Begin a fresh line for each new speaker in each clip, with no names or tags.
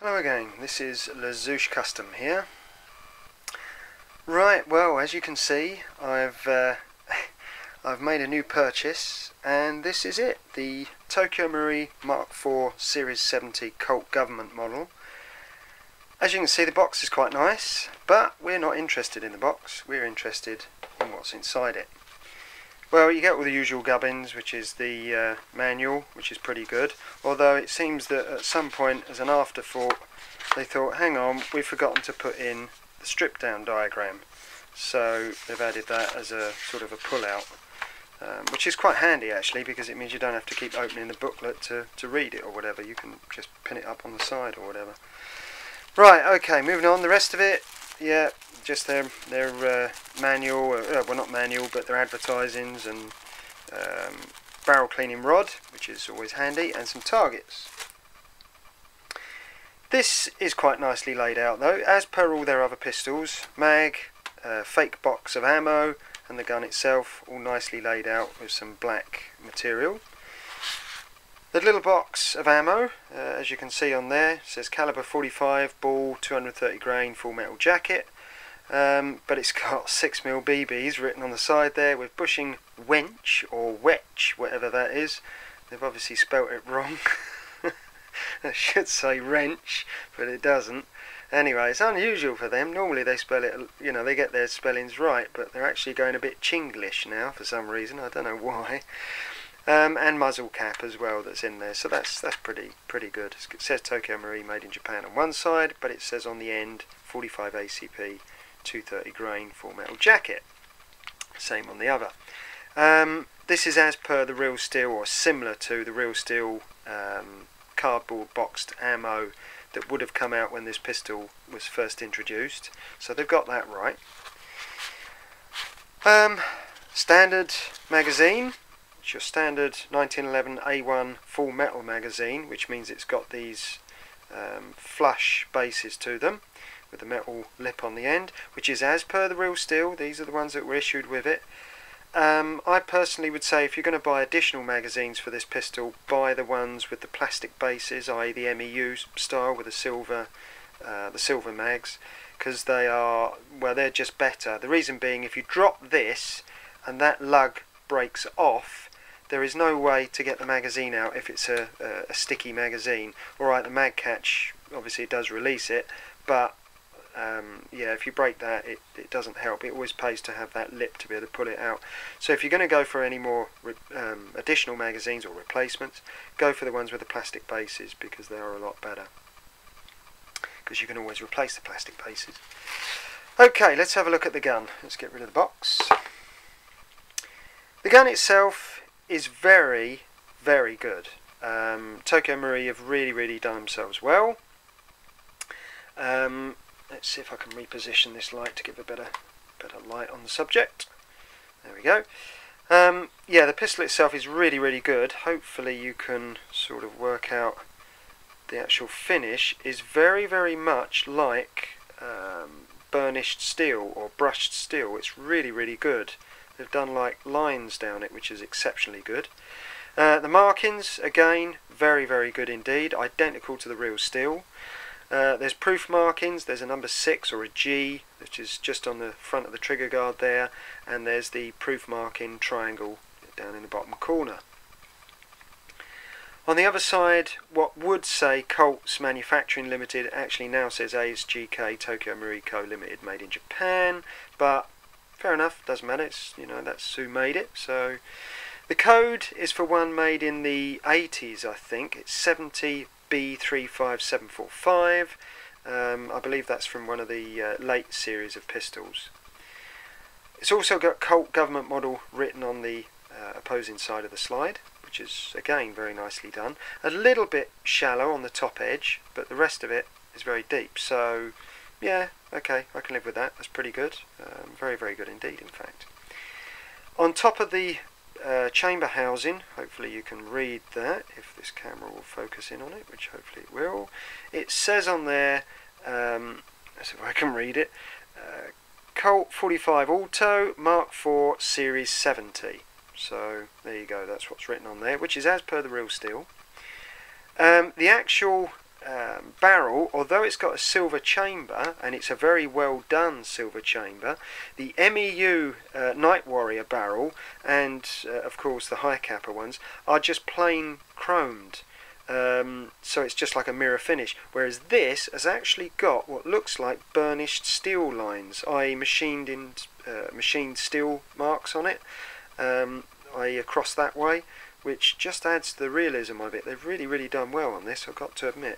Hello again, this is LaZouche Custom here. Right, well, as you can see, I've made a new purchase, and this is it, the Tokyo Marui MkIV Series 70 Colt government model. As you can see, the box is quite nice, but we're not interested in the box, we're interested in what's inside it. Well, you get all the usual gubbins, which is the manual, which is pretty good, although it seems that at some point, as an afterthought, they thought, hang on, we've forgotten to put in the strip down diagram, so they've added that as a sort of a pull-out, which is quite handy actually, because it means you don't have to keep opening the booklet to read it or whatever. You can just pin it up on the side or whatever. Right, okay, moving on. The rest of it, yeah, just their manual, well, not manual, but their advertisings and barrel cleaning rod, which is always handy, and some targets. This is quite nicely laid out though, as per all their other pistols. Mag, fake box of ammo, and the gun itself all nicely laid out with some black material. The little box of ammo, as you can see on there, says caliber 45, ball, 230 grain, full metal jacket. But it's got 6mm BBs written on the side there with bushing wench or wetch, whatever that is. They've obviously spelt it wrong. I should say wrench, but it doesn't. Anyway, it's unusual for them. Normally they spell it, you know, they get their spellings right, but they're actually going a bit Chinglish now for some reason. I don't know why. And muzzle cap as well that's in there, so that's pretty good. It says Tokyo Marui made in Japan on one side, but it says on the end 45 ACP 230 grain full metal jacket. Same on the other. This is as per the real steel, or similar to the real steel cardboard boxed ammo that would have come out when this pistol was first introduced, so they've got that right. Standard magazine. It's your standard 1911 A1 full metal magazine, which means it's got these flush bases to them with a metal lip on the end, which is as per the real steel. These are the ones that were issued with it. I personally would say if you're going to buy additional magazines for this pistol, buy the ones with the plastic bases, i.e. the MEU style with the silver mags, because they are, well, they're just better. The reason being, if you drop this and that lug breaks off, there is no way to get the magazine out if it's a sticky magazine. Alright, the mag catch obviously does release it, but yeah, if you break that, it doesn't help. It always pays to have that lip to be able to pull it out. So if you're going to go for any more additional magazines or replacements, go for the ones with the plastic bases, because they are a lot better, because you can always replace the plastic bases. Okay, let's have a look at the gun. Let's get rid of the box. The gun itself is very good. Tokyo Marui have really done themselves well. Let's see if I can reposition this light to give a better light on the subject. There we go. Yeah, the pistol itself is really good. Hopefully you can sort of work out the actual finish is very much like burnished steel or brushed steel. It's really good. They've done like lines down it, which is exceptionally good. The markings, again, very good indeed, identical to the real steel. There's proof markings. There's a number 6 or a G, which is just on the front of the trigger guard there, and there's the proof marking triangle down in the bottom corner. On the other side, what would say Colt's Manufacturing Limited actually now says ASGK Tokyo Marui Co Limited, made in Japan, but fair enough, doesn't matter, it's, you know, that's who made it. So the code is for one made in the 80s, I think. It's 70B35745. I believe that's from one of the late series of pistols. It's also got Colt government model written on the opposing side of the slide, which is again very nicely done. A little bit shallow on the top edge, but the rest of it is very deep. So yeah, okay, I can live with that. That's pretty good. Very good indeed, in fact. On top of the chamber housing, hopefully you can read that if this camera will focus in on it, which hopefully it will. It says on there, let's see if I can read it, Colt 45 Auto MkIV Series 70. So there you go, that's what's written on there, which is as per the real steel. The actual barrel, although it's got a silver chamber, and it's a very well done silver chamber, the MEU Night Warrior barrel and of course the high capper ones are just plain chromed. So it's just like a mirror finish, whereas this has actually got what looks like burnished steel lines, i.e. machined steel marks on it, i.e. across that way, which just adds to the realism of it. They've really done well on this, I've got to admit.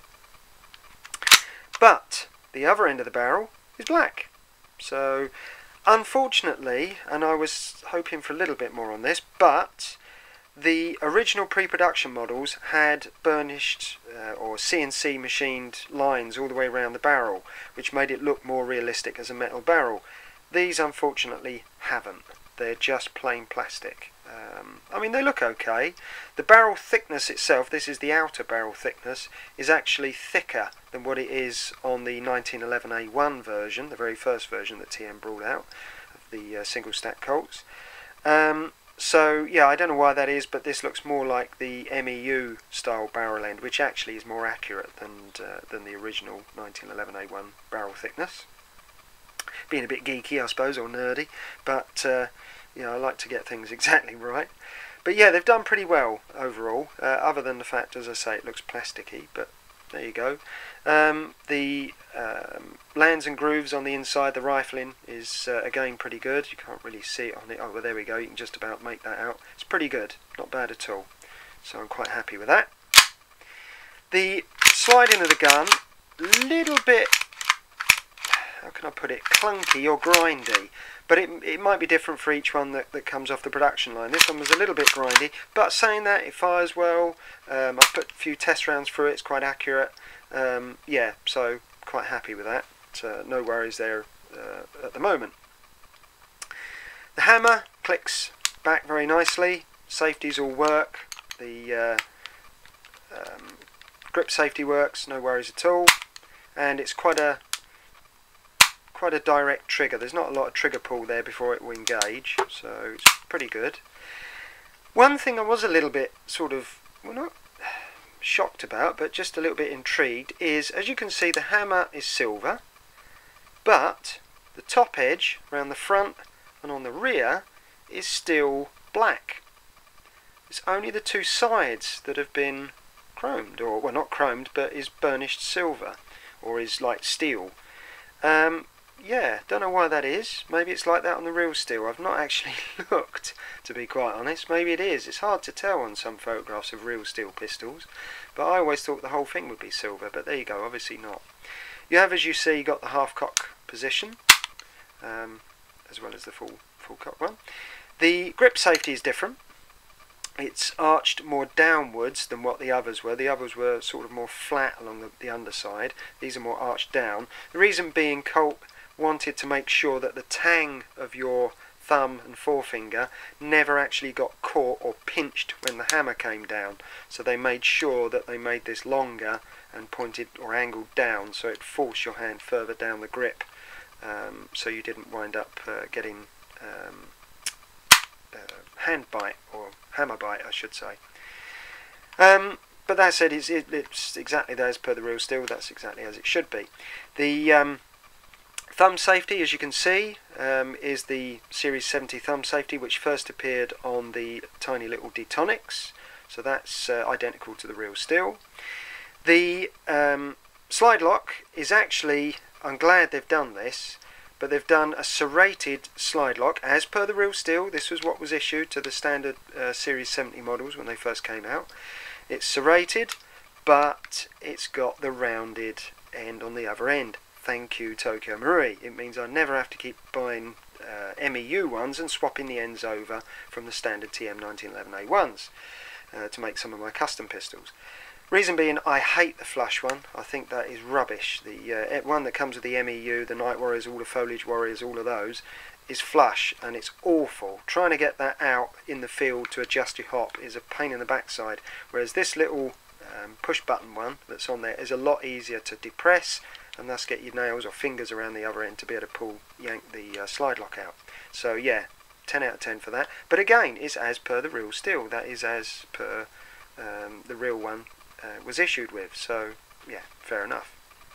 But the other end of the barrel is black. So unfortunately, and I was hoping for a little bit more on this, but the original pre-production models had burnished or CNC machined lines all the way around the barrel, which made it look more realistic as a metal barrel. These unfortunately haven't. They're just plain plastic. I mean, they look okay. The barrel thickness itself, this is the outer barrel thickness, is actually thicker than what it is on the 1911A1 version, the very first version that TM brought out of the single stack Colts. So yeah, I don't know why that is, but this looks more like the MEU style barrel end, which actually is more accurate than the original 1911A1 barrel thickness. Being a bit geeky, I suppose, or nerdy, but yeah, I like to get things exactly right. But yeah, they've done pretty well overall, other than the fact, as I say, it looks plasticky, but there you go. The lands and grooves on the inside, the rifling is again pretty good. You can't really see it on it. Oh, well, there we go. You can just about make that out. It's pretty good, not bad at all. So I'm quite happy with that. The sliding of the gun, little bit, how can I put it, clunky or grindy. But it might be different for each one that comes off the production line. This one was a little bit grindy, but saying that, it fires well. I've put a few test rounds through it, it's quite accurate. Yeah, so quite happy with that. No worries there at the moment. The hammer clicks back very nicely. Safeties all work. The grip safety works, no worries at all. And it's quite a direct trigger. There's not a lot of trigger pull there before it will engage, so it's pretty good. One thing I was a little bit sort of, well, not shocked about, but just a little bit intrigued, is as you can see the hammer is silver, but the top edge around the front and on the rear is still black. It's only the two sides that have been chromed, or well, not chromed, but is burnished silver, or is like steel. Yeah, don't know why that is. Maybe it's like that on the real steel. I've not actually looked, to be quite honest. Maybe it is. It's hard to tell on some photographs of real steel pistols, but I always thought the whole thing would be silver, but there you go, obviously not. You have, as you see, got the half cock position, as well as the full cock one. The grip safety is different. It's arched more downwards than what the others were. The others were sort of more flat along the underside. These are more arched down. The reason being, Colt wanted to make sure that the tang of your thumb and forefinger never actually got caught or pinched when the hammer came down. So they made sure that they made this longer and pointed or angled down, so it forced your hand further down the grip, so you didn't wind up getting hand bite, or hammer bite I should say. But that said, it's exactly as per the real steel. That's exactly as it should be. The thumb safety, as you can see, is the Series 70 thumb safety, which first appeared on the tiny little Detonics, so that's identical to the real steel. The slide lock is actually, I'm glad they've done this, but they've done a serrated slide lock as per the real steel. This was what was issued to the standard Series 70 models when they first came out. It's serrated, but it's got the rounded end on the other end. Thank you, Tokyo Marui. It means I never have to keep buying MEU ones and swapping the ends over from the standard TM 1911A1s to make some of my custom pistols. Reason being, I hate the flush one. I think that is rubbish. The one that comes with the MEU, the Night Warriors, all the Foliage Warriors, all of those, is flush, and it's awful. Trying to get that out in the field to adjust your hop is a pain in the backside, whereas this little push button one that's on there is a lot easier to depress, and thus get your nails or fingers around the other end to be able to yank the slide lock out. So yeah, 10 out of 10 for that. But again, it's as per the real steel. That is as per the real one was issued with. So yeah, fair enough.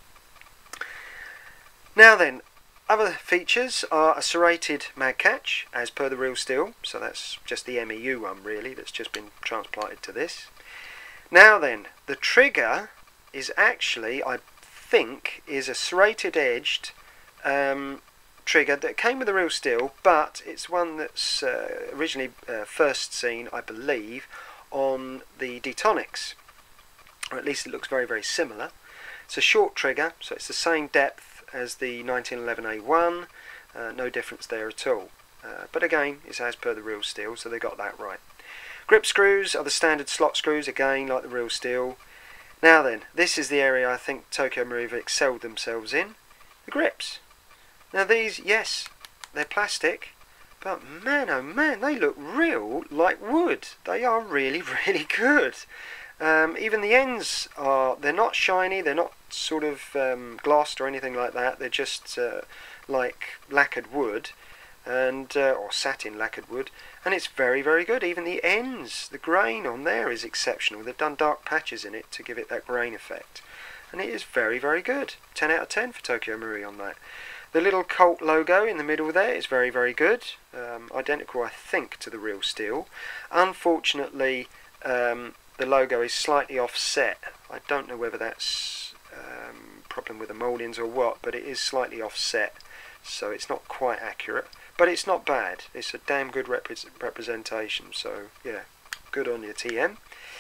Now then, other features are a serrated mag catch as per the real steel, so that's just the MEU one really that's just been transplanted to this. Now then, the trigger is actually, I think, is a serrated edged trigger that came with the real steel, but it's one that's originally first seen, I believe, on the Detonics, or at least it looks very, very similar. It's a short trigger, so it's the same depth as the 1911A1, no difference there at all. But again, it's as per the real steel, so they got that right. Grip screws are the standard slot screws, again like the real steel. Now then, this is the area I think Tokyo Marui have excelled themselves in, the grips. Now these, yes, they're plastic, but man oh man, they look real like wood. They are really, really good. Even the ends are, they're not shiny, they're not sort of glossed or anything like that, they're just like lacquered wood, and or satin lacquered wood, and it's very, very good. Even the ends, the grain on there is exceptional. They've done dark patches in it to give it that grain effect, and it is very, very good. 10 out of 10 for Tokyo Marui on that. The little Colt logo in the middle there is very, very good. Identical, I think, to the real steel. Unfortunately, the logo is slightly offset. I don't know whether that's a problem with the mouldings or what, but it is slightly offset, so it's not quite accurate. But it's not bad. It's a damn good representation, so yeah, good on your TM.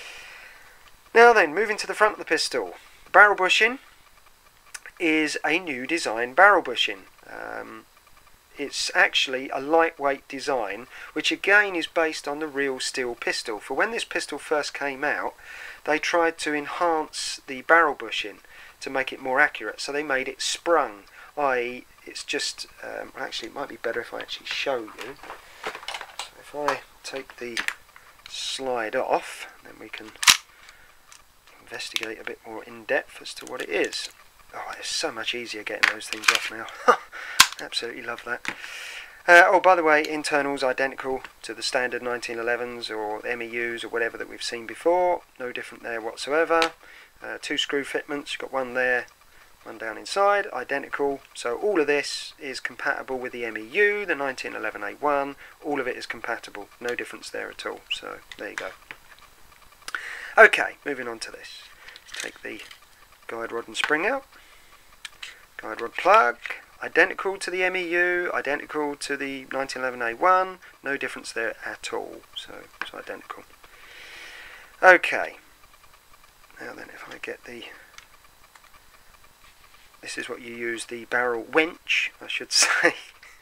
Now then, moving to the front of the pistol. The barrel bushing is a new design barrel bushing. It's actually a lightweight design, which again is based on the real steel pistol. For when this pistol first came out, they tried to enhance the barrel bushing to make it more accurate, so they made it sprung, i.e. it's just, actually it might be better if I actually show you. So if I take the slide off, then we can investigate a bit more in depth as to what it is. Oh, it's so much easier getting those things off now. Absolutely love that. Oh, by the way, internals identical to the standard 1911s or MEUs or whatever that we've seen before. No different there whatsoever. 2 screw fitments. You've got one there, one down inside. Identical. So all of this is compatible with the MEU, the 1911A1. All of it is compatible. No difference there at all. So there you go. Okay, moving on to this. Let's take the guide rod and spring out. Guide rod plug. Identical to the MEU, identical to the 1911A1, no difference there at all, so it's identical. Okay, now then if I get the, this is what you use the barrel wench, I should say.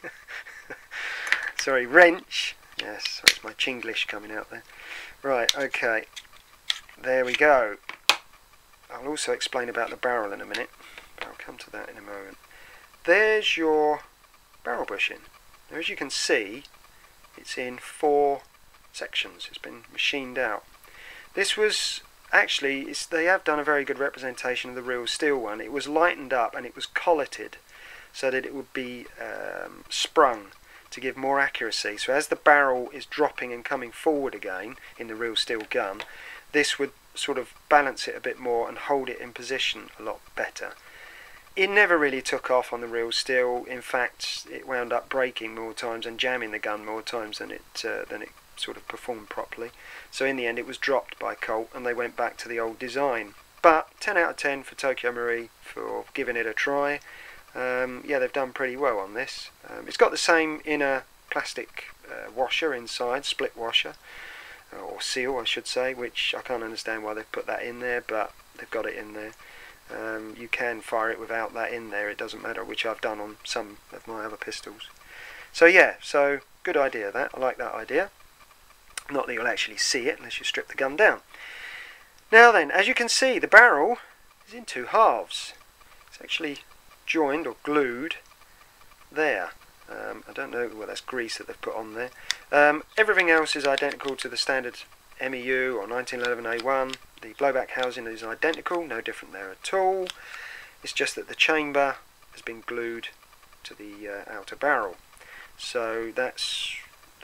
Sorry, wrench, yes, so it's my Chinglish coming out there. Right, okay, there we go. I'll also explain about the barrel in a minute, but I'll come to that in a moment. There's your barrel bushing. Now as you can see, it's in 4 sections. It's been machined out. This was actually, they have done a very good representation of the real steel one. It was lightened up and it was colleted so that it would be sprung to give more accuracy. So as the barrel is dropping and coming forward again in the real steel gun, this would sort of balance it a bit more and hold it in position a lot better. It never really took off on the real steel. In fact, it wound up breaking more times and jamming the gun more times than it sort of performed properly. So in the end it was dropped by Colt and they went back to the old design. But 10 out of 10 for Tokyo Marui for giving it a try. Yeah, they've done pretty well on this. It's got the same inner plastic washer inside, split washer, or seal I should say, which I can't understand why they've put that in there, but they've got it in there. You can fire it without that in there, it doesn't matter, which I've done on some of my other pistols. So yeah, so good idea that, I like that idea. Not that you'll actually see it unless you strip the gun down. Now then, as you can see, the barrel is in 2 halves. It's actually joined or glued there. I don't know, well that's grease that they've put on there. Everything else is identical to the standard MEU or 1911A1. The blowback housing is identical, no different there at all. It's just that the chamber has been glued to the outer barrel. So that's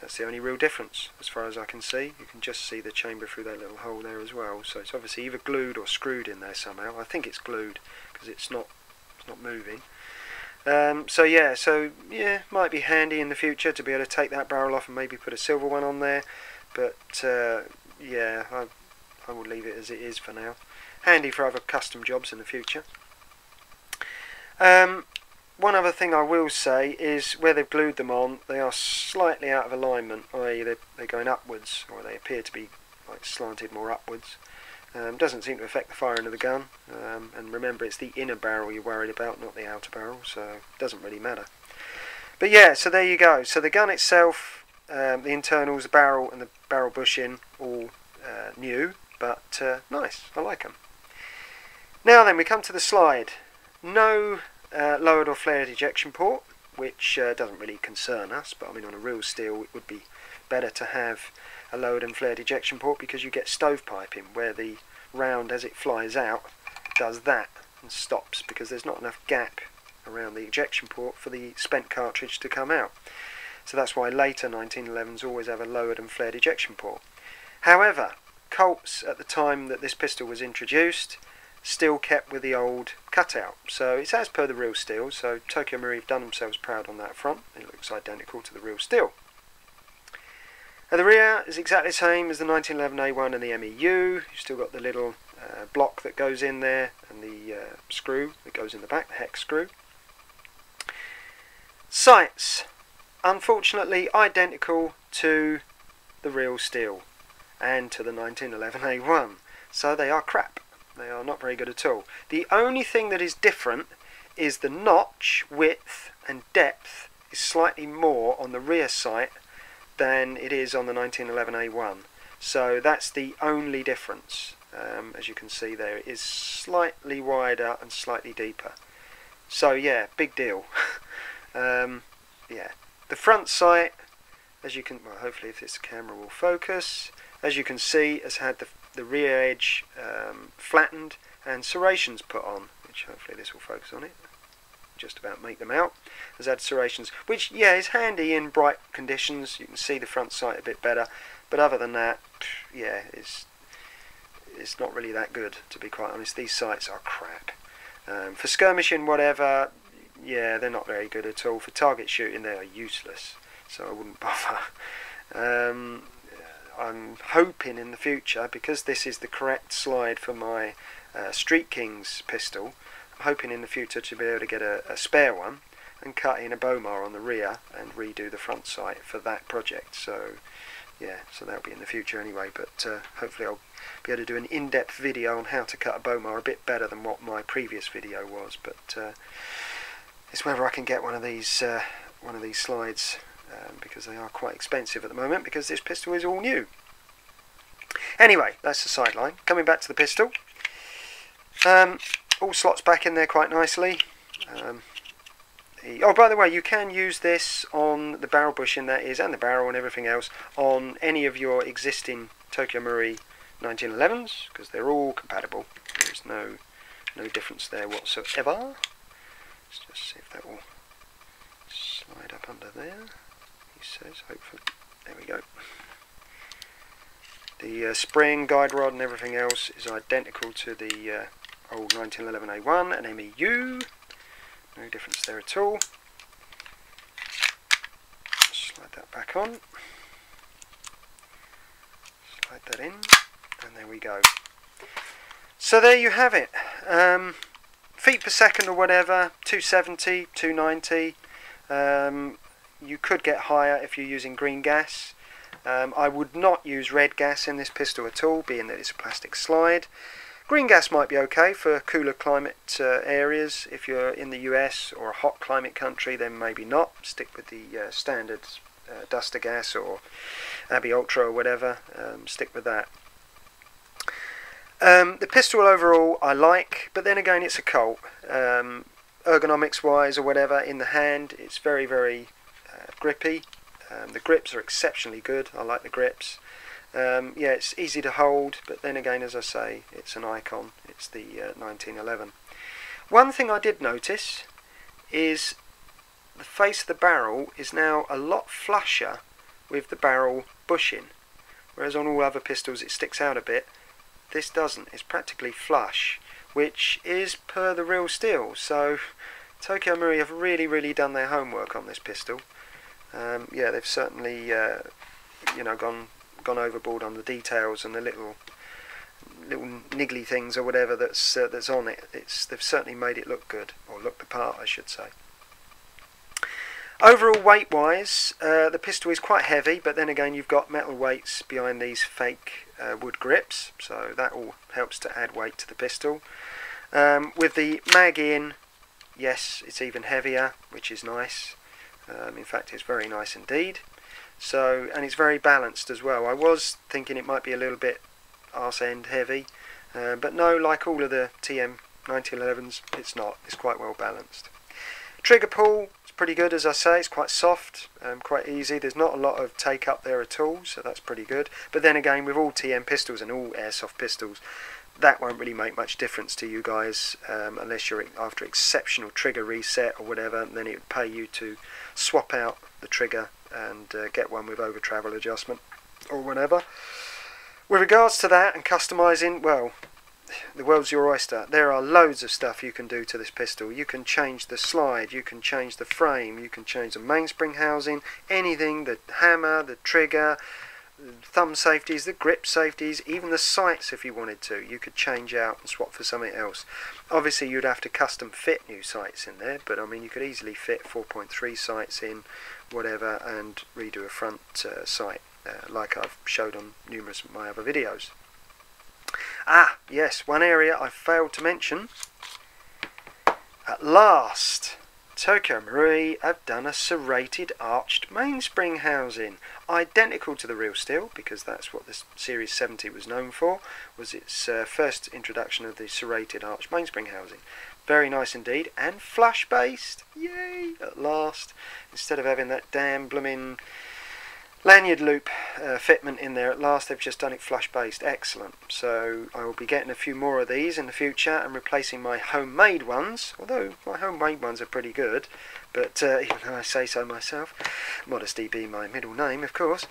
That's the only real difference as far as I can see. You can just see the chamber through that little hole there as well. So it's obviously either glued or screwed in there somehow. I think it's glued because it's not moving. So yeah, might be handy in the future to be able to take that barrel off and maybe put a silver one on there. But yeah, I will leave it as it is for now. Handy for other custom jobs in the future. One other thing I will say is where they've glued them on, they are slightly out of alignment, i.e. they're going upwards, or they appear to be like slanted more upwards. Doesn't seem to affect the firing of the gun, and remember it's the inner barrel you're worried about, not the outer barrel, so it doesn't really matter. But yeah, so there you go. So the gun itself, the internals, the barrel and the barrel bushing, all new, but nice, I like them. Now then, we come to the slide. No lowered or flared ejection port, which doesn't really concern us, but I mean on a real steel it would be better to have a lowered and flared ejection port because you get stovepiping where the round as it flies out does that and stops because there's not enough gap around the ejection port for the spent cartridge to come out. So that's why later 1911s always have a lowered and flared ejection port. However, Colts at the time that this pistol was introduced still kept with the old cutout, so it's as per the real steel. So Tokyo Marui have done themselves proud on that front. It looks identical to the real steel. At the rear is exactly the same as the 1911 A1 and the MEU. You've still got the little block that goes in there and the screw that goes in the back, the hex screw. Sights, unfortunately identical to the real steel and to the 1911 A1, so they are crap. They are not very good at all. The only thing that is different is the notch width and depth is slightly more on the rear sight than it is on the 1911 A1. So that's the only difference. As you can see there, it is slightly wider and slightly deeper. So yeah, big deal. Yeah, the front sight, as you can, well, hopefully if this camera will focus, as you can see, has had the rear edge flattened and serrations put on, which hopefully this will focus on it. Just about make them out. Has had serrations, which yeah is handy in bright conditions. You can see the front sight a bit better, but other than that, yeah, it's not really that good, to be quite honest. These sights are crap. For skirmishing, whatever, yeah, they're not very good at all. For target shooting, they are useless, so I wouldn't bother. I'm hoping in the future, because this is the correct slide for my Street Kings pistol, I'm hoping in the future to be able to get a spare one and cut in a Bowmar on the rear and redo the front sight for that project. So yeah, so that'll be in the future anyway, but hopefully I'll be able to do an in-depth video on how to cut a Bowmar a bit better than what my previous video was. But it's whether I can get one of these slides, because they are quite expensive at the moment because this pistol is all new. Anyway, that's the sideline. Coming back to the pistol, all slots back in there quite nicely. Oh, by the way, you can use this on the barrel bushing, that is, and the barrel and everything else on any of your existing Tokyo Marui 1911s because they're all compatible. There's no difference there whatsoever. Let's just see if that will slide up under there. He says, hopefully. There we go. The spring, guide rod and everything else is identical to the old 1911 A1 and MEU. No difference there at all. Slide that back on. Slide that in. And there we go. So there you have it. Feet per second or whatever, 270, 290. You could get higher if you're using green gas. I would not use red gas in this pistol at all, being that it's a plastic slide. Green gas might be okay for cooler climate areas. If you're in the US or a hot climate country, then maybe not. Stick with the standard Duster gas or Abbey Ultra or whatever. Stick with that. The pistol overall I like, but then again it's a Colt. Ergonomics wise or whatever, in the hand it's very, very grippy. The grips are exceptionally good. I like the grips. Yeah, it's easy to hold, but then again, as I say, it's an icon. It's the 1911. One thing I did notice is the face of the barrel is now a lot flusher with the barrel bushing, whereas on all other pistols it sticks out a bit. This doesn't. It's practically flush, which is per the real steel. So Tokyo Marui have really done their homework on this pistol. Yeah, they've certainly gone overboard on the details and the little niggly things or whatever that's on it. They've certainly made it look good, or look the part, I should say. Overall, weight-wise, the pistol is quite heavy, but then again you've got metal weights behind these fake wood grips, so that all helps to add weight to the pistol. With the mag in, yes, it's even heavier, which is nice. In fact, it's very nice indeed. So, and it's very balanced as well. I was thinking it might be a little bit arse end heavy, but no, like all of the TM 1911s, it's not. It's quite well balanced. Trigger pull, it's pretty good, as I say. It's quite soft, quite easy. There's not a lot of take up there at all, so that's pretty good. But then again, with all TM pistols and all airsoft pistols, that won't really make much difference to you guys, unless you're after exceptional trigger reset or whatever. And then it would pay you to swap out the trigger and get one with over travel adjustment or whatever. With regards to that and customizing, well, the world's your oyster. There are loads of stuff you can do to this pistol. You can change the slide, you can change the frame, you can change the mainspring housing, anything, the hammer, the trigger, thumb safeties, the grip safeties, even the sights if you wanted to. You could change out and swap for something else. Obviously you'd have to custom fit new sights in there, but I mean you could easily fit 4.3 sights in, whatever, and redo a front sight, like I've showed on numerous of my other videos. Ah, yes, one area I failed to mention. At last, Tokyo Marui have done a serrated arched mainspring housing, identical to the real steel, because that's what this Series 70 was known for, was its first introduction of the serrated arched mainspring housing. Very nice indeed, and flush based, yay, at last, instead of having that damn blooming lanyard loop fitment in there. At last they've just done it flush based. Excellent. So I will be getting a few more of these in the future and replacing my homemade ones, although my homemade ones are pretty good, but even though I say so myself, modesty being my middle name of course.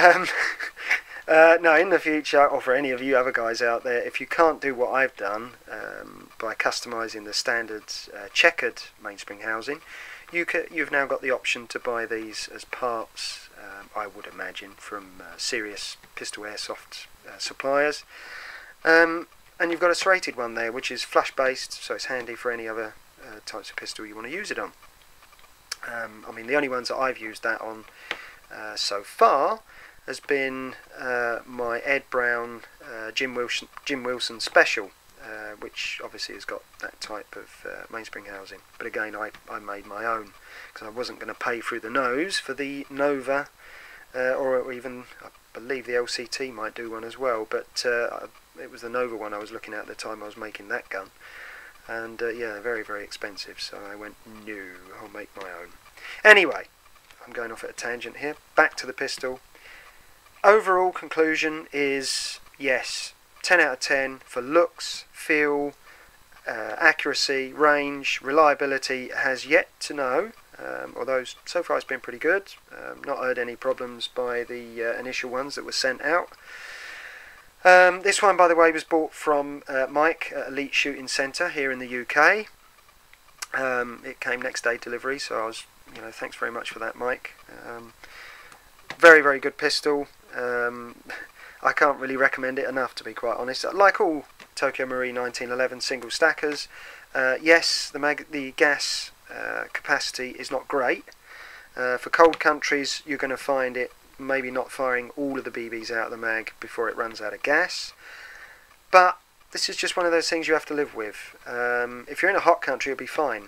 No, in the future, or for any of you other guys out there, if you can't do what I've done by customising the standard checkered mainspring housing, you've now got the option to buy these as parts, I would imagine, from serious pistol airsoft suppliers. And you've got a serrated one there, which is flush based, so it's handy for any other types of pistol you want to use it on. I mean, the only ones that I've used that on so far has been my Ed Brown Jim Wilson Special, which obviously has got that type of mainspring housing. But again, I made my own, because I wasn't going to pay through the nose for the Nova, or even, I believe the LCT might do one as well, but it was the Nova one I was looking at the time I was making that gun. And yeah, very expensive, so I went, no, I'll make my own. Anyway, I'm going off at a tangent here. Back to the pistol. Overall conclusion is, yes, 10 out of 10 for looks, feel, accuracy, range, reliability. Has yet to know, although so far it's been pretty good. Not heard any problems by the initial ones that were sent out. This one, by the way, was bought from Mike at Elite Shooting Centre here in the UK. It came next day delivery, so I was, thanks very much for that, Mike. Very good pistol. I can't really recommend it enough, to be quite honest. Like all Tokyo Marui 1911 single stackers, yes, the gas capacity is not great. For cold countries, you're going to find it maybe not firing all of the BBs out of the mag before it runs out of gas. But this is just one of those things you have to live with. If you're in a hot country, it'll be fine.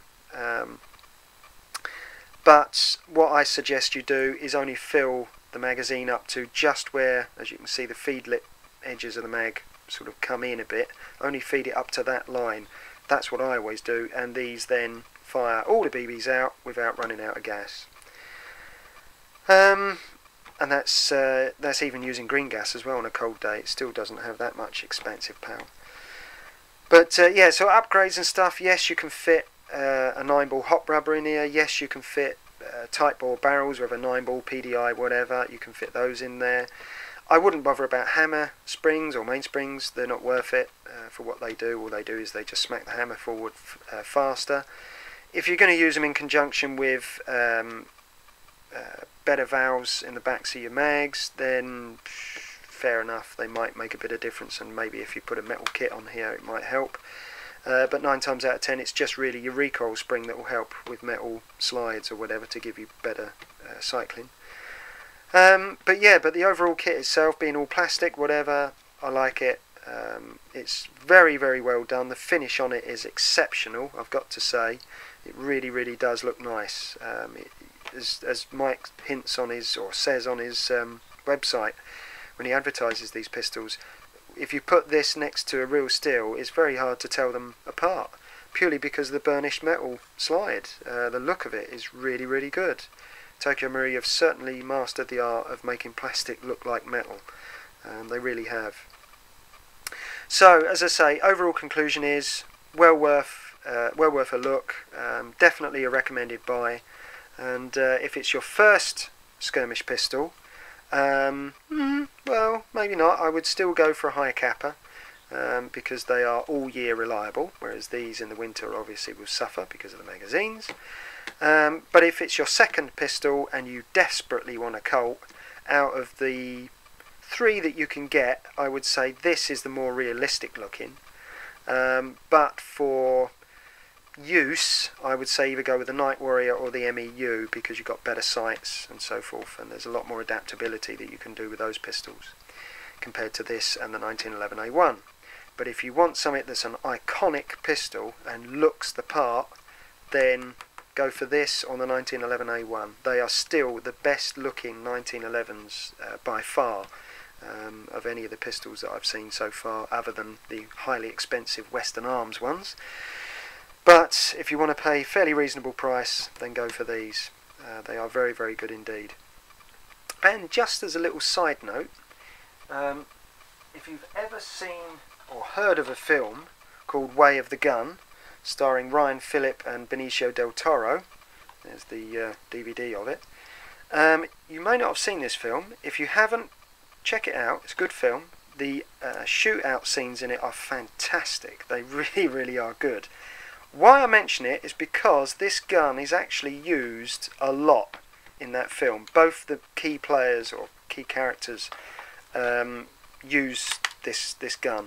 But what I suggest you do is only fill the magazine up to just where, as you can see, the feed lip edges of the mag sort of come in a bit. Only feed it up to that line. That's what I always do, and these then fire all the BBs out without running out of gas. And that's even using green gas as well on a cold day. It still doesn't have that much expansive power. But yeah, so upgrades and stuff, yes, you can fit a 9-ball hop rubber in here. Yes, you can fit tight bore barrels, whether 9-ball, PDI, whatever, you can fit those in there. I wouldn't bother about hammer springs or mainsprings. They're not worth it for what they do. All they do is they just smack the hammer forward faster. If you're going to use them in conjunction with better valves in the backs of your mags, then fair enough, they might make a bit of difference, and maybe if you put a metal kit on here it might help. But 9 times out of 10 it's just really your recoil spring that will help with metal slides or whatever to give you better cycling. But the overall kit itself, being all plastic, whatever, I like it. It's very, very well done. The finish on it is exceptional, I've got to say. It really, really does look nice. As Mike hints on his, or says on his website when he advertises these pistols, if you put this next to a real steel, it's very hard to tell them apart, purely because of the burnished metal slide. The look of it is really, really good. Tokyo Marui have certainly mastered the art of making plastic look like metal. They really have. So, as I say, overall conclusion is well worth a look. Definitely a recommended buy. And if it's your first skirmish pistol, well, maybe not. I would still go for a high capper because they are all year reliable, whereas these in the winter obviously will suffer because of the magazines. But if it's your second pistol and you desperately want a Colt, out of the 3 that you can get, I would say this is the more realistic looking. But for use, I would say either go with the Night Warrior or the MEU, because you've got better sights and so forth, and there's a lot more adaptability that you can do with those pistols compared to this and the 1911A1. But if you want something that's an iconic pistol and looks the part, then go for this on the 1911A1. They are still the best looking 1911s by far of any of the pistols that I've seen so far, other than the highly expensive Western Arms ones. But if you want to pay a fairly reasonable price, then go for these. They are very, very good indeed. And just as a little side note, if you've ever seen or heard of a film called Way of the Gun, starring Ryan Phillip and Benicio del Toro, there's the DVD of it, you may not have seen this film. If you haven't, check it out. It's a good film. The shootout scenes in it are fantastic. They really, really are good. Why I mention it is because this gun is actually used a lot in that film. Both the key players or key characters use this gun,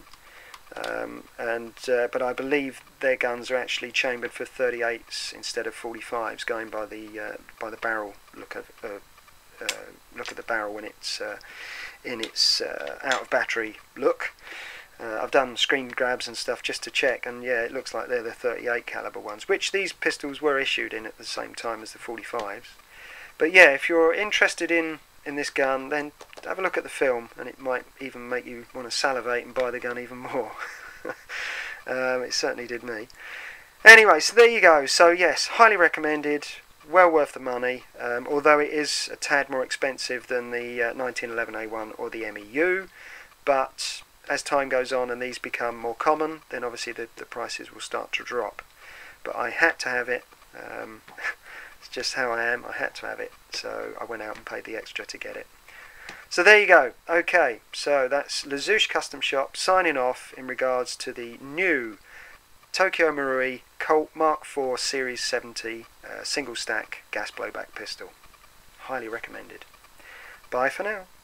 but I believe their guns are actually chambered for 38s instead of 45s, going by the barrel look of the barrel when it's in its out of battery look. I've done screen grabs and stuff just to check, and yeah, it looks like they're the 38 caliber ones, which these pistols were issued in at the same time as the 45s. But yeah, if you're interested in this gun, then have a look at the film, and it might even make you want to salivate and buy the gun even more. It certainly did me. Anyway, so there you go. So yes, highly recommended, well worth the money, although it is a tad more expensive than the 1911A1 or the MEU, but as time goes on and these become more common, then obviously the prices will start to drop. But I had to have it. It's just how I am. I had to have it, so I went out and paid the extra to get it. So there you go. Okay, so that's LaZouche Custom Shop signing off in regards to the new Tokyo Marui Colt MkIV Series 70 single stack gas blowback pistol. Highly recommended. Bye for now.